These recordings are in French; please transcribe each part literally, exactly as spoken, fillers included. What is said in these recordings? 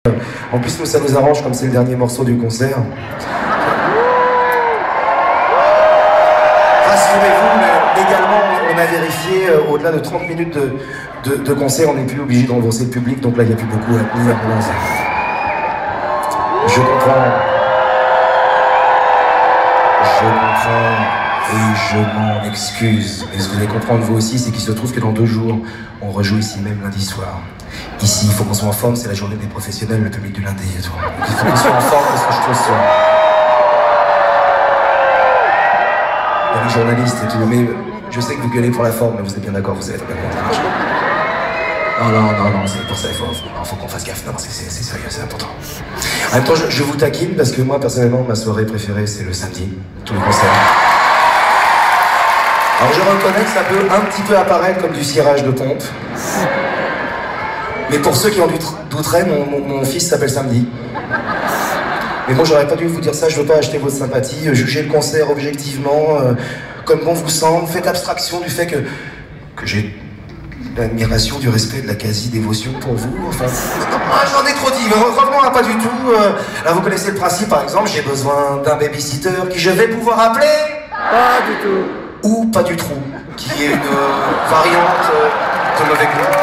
En plus, nous, ça nous arrange comme c'est le dernier morceau du concert. Rassurez-vous, légalement, on a vérifié, euh, au-delà de trente minutes de, de, de concert, on n'est plus obligé d'enfoncer le public, donc là, il n'y a plus beaucoup à tenir. Je comprends. Je comprends. Et je m'en excuse. Mais ce que vous allez comprendre, vous aussi, c'est qu'il se trouve que dans deux jours, on rejoue ici même lundi soir. Ici, il faut qu'on soit en forme, c'est la journée des professionnels, le public du lundi et tout. Donc, il faut qu'on soit en forme parce que je trouve ça. Il y a les journalistes et tout, mais je sais que vous gueulez pour la forme, mais vous êtes bien d'accord, vous êtes bien d'accord. Non, non, non, non, c'est pour ça, il faut, faut, faut qu'on fasse gaffe, non, c'est sérieux, c'est important. En même temps, je, je vous taquine parce que moi, personnellement, ma soirée préférée, c'est le samedi, tous les concerts. Alors je reconnais que ça peut un petit peu apparaître comme du cirage de pompe. Mais pour ceux qui en douteraient, mon, mon, mon fils s'appelle Samedi. Mais moi, j'aurais pas dû vous dire ça, je veux pas acheter votre sympathie, jugez le concert objectivement, euh, comme bon vous semble, faites abstraction du fait que, que j'ai l'admiration, du respect, de la quasi-dévotion pour vous, enfin... Ah, j'en ai trop dit, revenons à pas du tout. Euh, là, vous connaissez le principe, par exemple, j'ai besoin d'un babysitter qui je vais pouvoir appeler... Pas du tout. Ou pas du trou, qui est une euh, variante euh, de mauvais goût.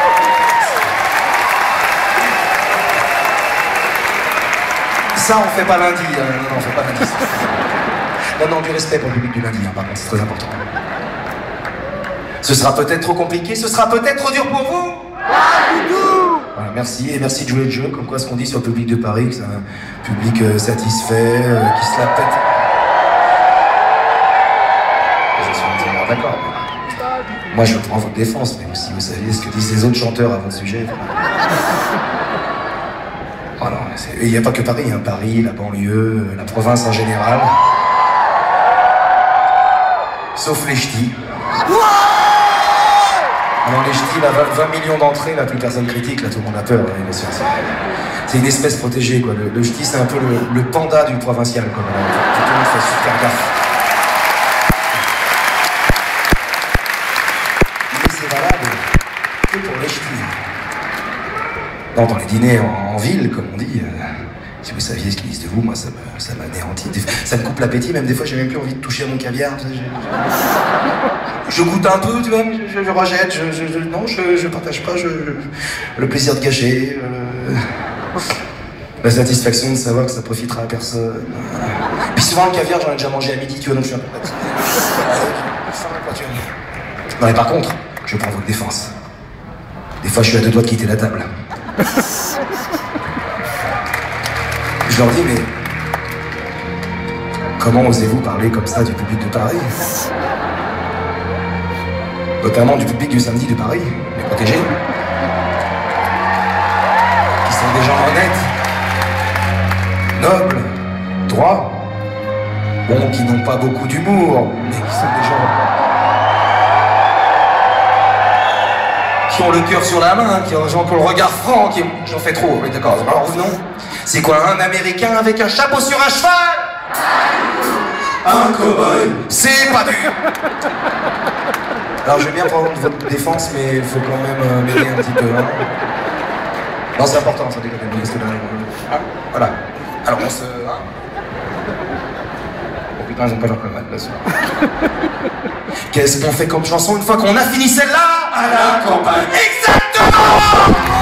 Ça, on fait pas lundi, hein. Non, non, on fait pas lundi. Non, non, du respect pour le public du lundi, hein, par contre, c'est très important. Ce sera peut-être trop compliqué, ce sera peut-être trop dur pour vous. Pas du tout. Voilà, merci, et merci de jouer le jeu, comme quoi ce qu'on dit sur le public de Paris, que c'est un public euh, satisfait, euh, qui se la pète. Je suis entièrement d'accord. Moi, je prends votre défense, mais aussi, vous savez ce que disent les autres chanteurs à votre sujet. Voilà, il n'y a pas que Paris, hein. Paris, la banlieue, la province en général. Sauf les ch'tis. Alors les ch'tis, là, vingt millions d'entrées, là, plus personne critique, là, tout le monde a peur. Hein, bien sûr. C'est une espèce protégée, quoi. Le, le ch'ti, c'est un peu le, le panda du provincial, quoi. Tout le monde fait super gaffe. Mais c'est valable que pour les ch'tis. Non, dans les dîners en, en ville, comme on dit, euh, si vous saviez ce qu'ils disent de vous, moi, ça m'anéantit. Ça me coupe l'appétit, même des fois, j'ai même plus envie de toucher à mon caviar. Ça, je, je goûte un peu, tu vois, mais je, je, je rejette, je, je, je, non, je, je partage pas je, le plaisir de gâcher, euh, la satisfaction de savoir que ça profitera à personne. Puis souvent, le caviar, j'en ai déjà mangé à midi, tu vois, donc je suis un peu fatigué. Non, mais par contre, je prends votre défense. Des fois, je suis à deux doigts de quitter la table. Je leur dis, mais comment osez-vous parler comme ça du public de Paris? Notamment du public du samedi de Paris, les protégés, qui sont des gens honnêtes, nobles, droits, bon, qui n'ont pas beaucoup d'humour, mais qui sont des gens qui ont le cœur sur la main, qui ont, qui ont le regard franc, qui j'en fais trop, oui d'accord. Alors revenons. C'est quoi un Américain avec un chapeau sur un cheval? Un cow-boy. C'est pas dur. Alors je vais bien prendre votre défense, mais il faut quand même euh, m'aider un petit peu. Hein. Non, c'est important, ça déconne. Ah, voilà. Alors on se... Hein. Oh putain, ils ont pas leur comète là-dessus. Qu'est-ce qu'on fait comme chanson une fois qu'on a fini celle-là? À la campagne. Exactement.